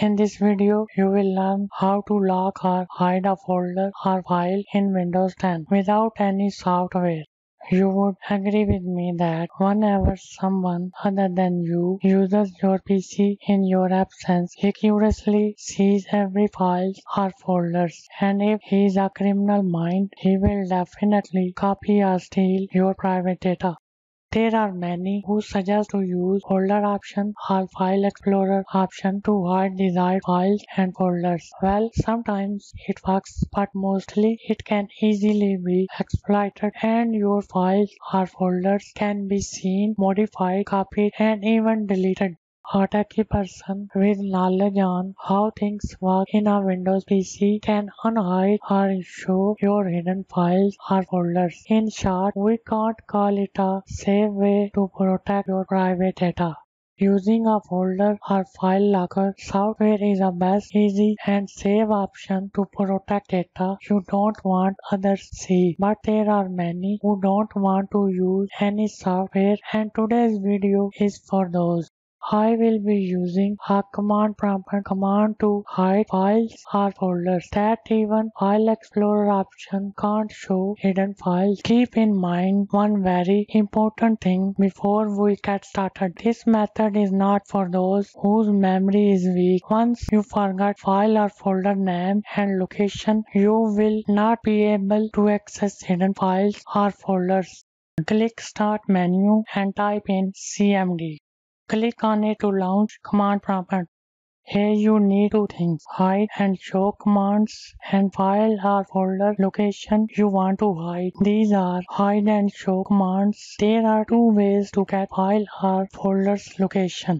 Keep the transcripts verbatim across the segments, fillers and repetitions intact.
In this video, you will learn how to lock or hide a folder or file in Windows ten without any software. You would agree with me that whenever someone other than you uses your P C in your absence, he curiously sees every file or folders, and if he is a criminal mind, he will definitely copy or steal your private data. There are many who suggest to use folder option or file explorer option to hide desired files and folders. Well, sometimes it works, but mostly it can easily be exploited and your files or folders can be seen, modified, copied, and even deleted. A techie person with knowledge on how things work in a Windows P C can unhide or show your hidden files or folders. In short, we can't call it a safe way to protect your private data. Using a folder or file locker software is a best, easy, and safe option to protect data you don't want others see. But there are many who don't want to use any software, and today's video is for those. I will be using a command prompt command to hide files or folders that even File Explorer option can't show hidden files. Keep in mind one very important thing before we get started. This method is not for those whose memory is weak. Once you forget file or folder name and location, you will not be able to access hidden files or folders. Click Start menu and type in C M D. Click on it to launch command prompt. Here you need two things: hide and show commands and file or folder location you want to hide. These are hide and show commands. There are two ways to get file or folder's location.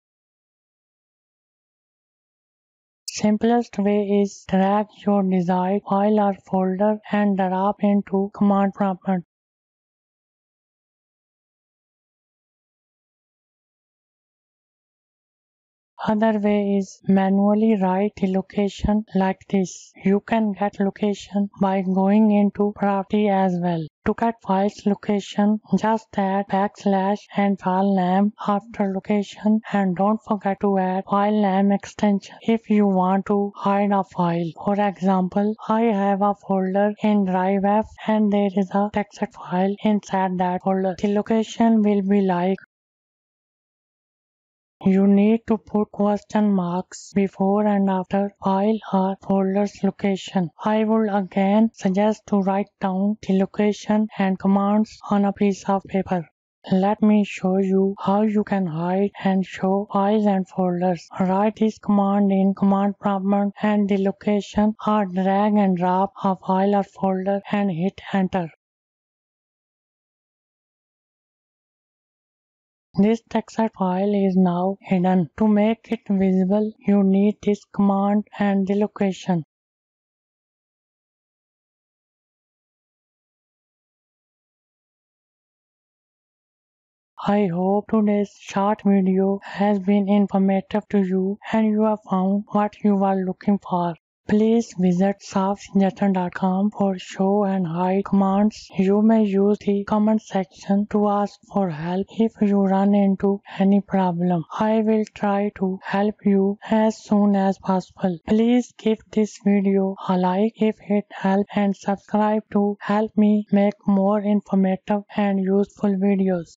Simplest way is drag your desired file or folder and drop into command prompt. Other way is manually write the location like this. You can get location by going into property as well. To get files location, just add backslash and file name after location, and don't forget to add file name extension if you want to hide a file. For example, I have a folder in Drive F and there is a text file inside that folder. The location will be like. You need to put question marks before and after file or folder's location. I would again suggest to write down the location and commands on a piece of paper. Let me show you how you can hide and show files and folders. Write this command in command prompt and the location, or drag and drop a file or folder and hit enter. This text file is now hidden. To make it visible, you need this command and the location. I hope today's short video has been informative to you and you have found what you are looking for. Please visit soft suggestion dot com for show and hide commands. You may use the comment section to ask for help if you run into any problem. I will try to help you as soon as possible. Please give this video a like if it helped and subscribe to help me make more informative and useful videos.